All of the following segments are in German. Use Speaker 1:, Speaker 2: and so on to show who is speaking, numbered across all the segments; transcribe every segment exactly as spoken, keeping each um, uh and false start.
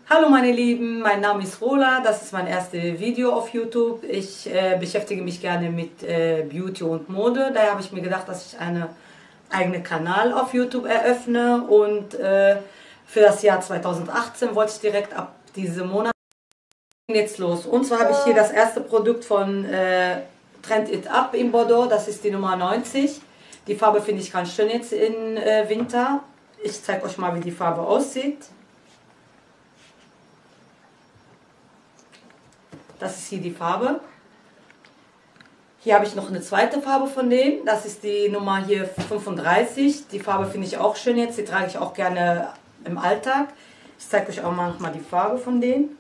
Speaker 1: Hallo meine Lieben, mein Name ist Rola, das ist mein erstes Video auf YouTube. Ich äh, beschäftige mich gerne mit äh, Beauty und Mode, daher habe ich mir gedacht, dass ich einen eigenen Kanal auf YouTube eröffne und äh, für das Jahr zweitausendachtzehn wollte ich direkt ab diesem Monat jetzt los. Und zwar habe ich hier das erste Produkt von äh, Trend It Up in Bordeaux, das ist die Nummer neunzig. Die Farbe finde ich ganz schön jetzt im äh, Winter. Ich zeige euch mal, wie die Farbe aussieht. Das ist hier die Farbe. Hier habe ich noch eine zweite Farbe von denen. Das ist die Nummer hier fünfunddreißig. Die Farbe finde ich auch schön jetzt. Die trage ich auch gerne im Alltag. Ich zeige euch auch mal noch mal die Farbe von denen.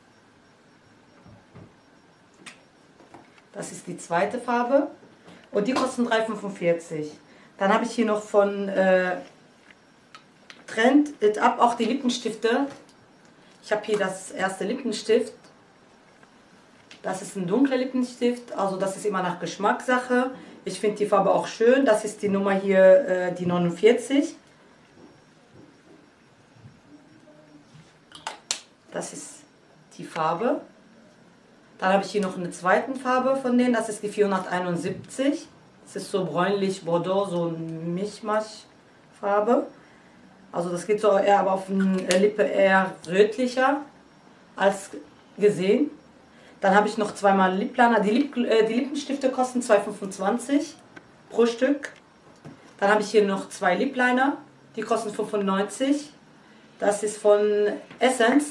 Speaker 1: Das ist die zweite Farbe. Und die kosten drei fünfundvierzig. Dann habe ich hier noch von äh, Trend It Up auch die Lippenstifte. Ich habe hier das erste Lippenstift. Das ist ein dunkler Lippenstift, also das ist immer nach Geschmackssache. Ich finde die Farbe auch schön. Das ist die Nummer hier, äh, die neunundvierzig. Das ist die Farbe. Dann habe ich hier noch eine zweite Farbe von denen. Das ist die vierhunderteinundsiebzig. Das ist so bräunlich Bordeaux, so ein Mischmasch-Farbe. Also das geht so eher aber auf eine Lippe eher rötlicher als gesehen. Dann habe ich noch zweimal Lip-Liner. Die, Lip, äh, die Lippenstifte kosten zwei fünfundzwanzig pro Stück. Dann habe ich hier noch zwei Lip-Liner. Die kosten fünfundneunzig. Das ist von Essence.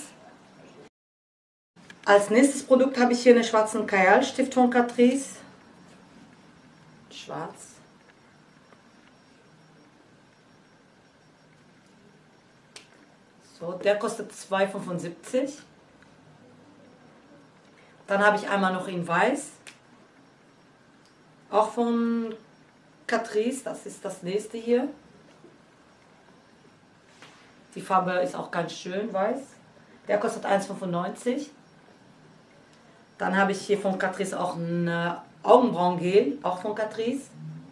Speaker 1: Als nächstes Produkt habe ich hier einen schwarzen Kajal-Stift von Catrice. Schwarz. So, der kostet zwei fünfundsiebzig. Dann habe ich einmal noch in Weiß, auch von Catrice, das ist das nächste hier. Die Farbe ist auch ganz schön weiß. Der kostet eins fünfundneunzig. Dann habe ich hier von Catrice auch ein Augenbrauengel, auch von Catrice.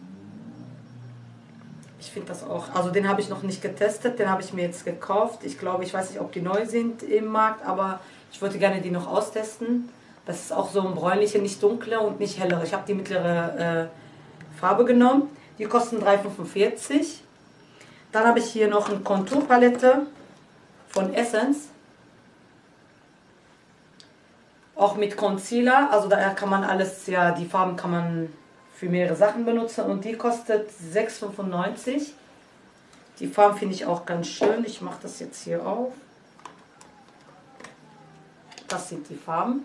Speaker 1: Ich finde das auch, also den habe ich noch nicht getestet, den habe ich mir jetzt gekauft. Ich glaube, ich weiß nicht, ob die neu sind im Markt, aber ich wollte gerne die noch austesten. Das ist auch so ein bräunlicher, nicht dunkler und nicht heller. Ich habe die mittlere äh, Farbe genommen. Die kosten drei fünfundvierzig. Dann habe ich hier noch eine Konturpalette von Essence. Auch mit Concealer. Also da kann man alles, ja, die Farben kann man für mehrere Sachen benutzen. Und die kostet sechs fünfundneunzig. Die Farben finde ich auch ganz schön. Ich mache das jetzt hier auf. Das sind die Farben.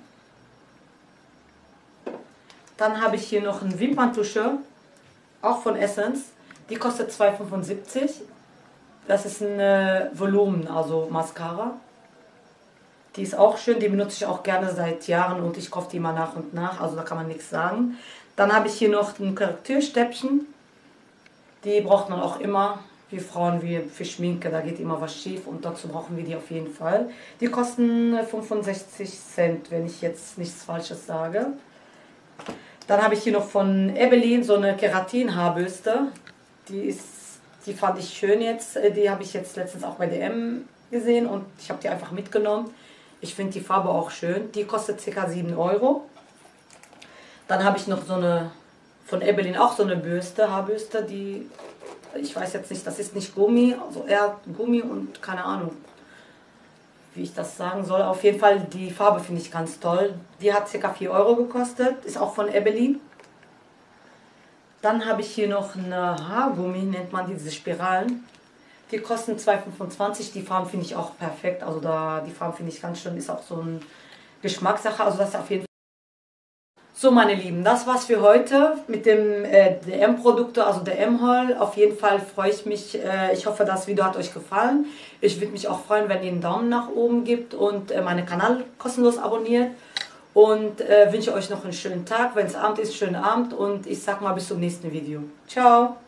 Speaker 1: Dann habe ich hier noch eine Wimperntusche, auch von Essence. Die kostet zwei fünfundsiebzig. Das ist ein äh, Volumen, also Mascara. Die ist auch schön, die benutze ich auch gerne seit Jahren und ich kaufe die immer nach und nach, also da kann man nichts sagen. Dann habe ich hier noch ein Korrekturstäbchen. Die braucht man auch immer, wir Frauen, wie für Schminke, da geht immer was schief und dazu brauchen wir die auf jeden Fall. Die kosten fünfundsechzig Cent, wenn ich jetzt nichts Falsches sage. Dann habe ich hier noch von Ebelin so eine Keratin-Haarbürste. Die, ist, die fand ich schön jetzt. Die habe ich jetzt letztens auch bei D M gesehen und ich habe die einfach mitgenommen. Ich finde die Farbe auch schön. Die kostet ca. sieben Euro. Dann habe ich noch so eine von Ebelin auch so eine Bürste, Haarbürste, die, ich weiß jetzt nicht, das ist nicht Gummi, also eher Gummi und keine Ahnung, wie ich das sagen soll. Auf jeden Fall, die Farbe finde ich ganz toll. Die hat ca. vier Euro gekostet, ist auch von Ebelin. Dann habe ich hier noch eine Haargummi, nennt man diese Spiralen. Die kosten zwei fünfundzwanzig. Die Farben finde ich auch perfekt. Also da, die Farben finde ich ganz schön, ist auch so eine Geschmackssache. Also das ist auf jeden Fall. So meine Lieben, das war's für heute mit dem äh, D M-Produkte, also D M-Haul. Auf jeden Fall freue ich mich, äh, ich hoffe, das Video hat euch gefallen. Ich würde mich auch freuen, wenn ihr einen Daumen nach oben gebt und äh, meinen Kanal kostenlos abonniert. Und äh, wünsche euch noch einen schönen Tag. Wenn es Abend ist, schönen Abend und ich sag mal bis zum nächsten Video. Ciao!